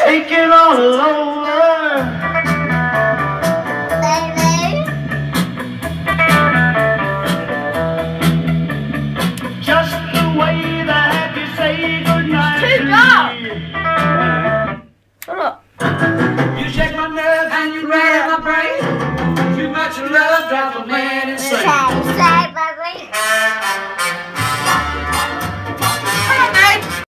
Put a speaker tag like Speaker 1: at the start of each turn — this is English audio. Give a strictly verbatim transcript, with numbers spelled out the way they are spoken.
Speaker 1: Take it all over.
Speaker 2: Baby.
Speaker 1: Just the way that you say goodnight.
Speaker 2: Good job. Shut up.
Speaker 1: You shake my nerves and you rattle my brain. Too much love drives a man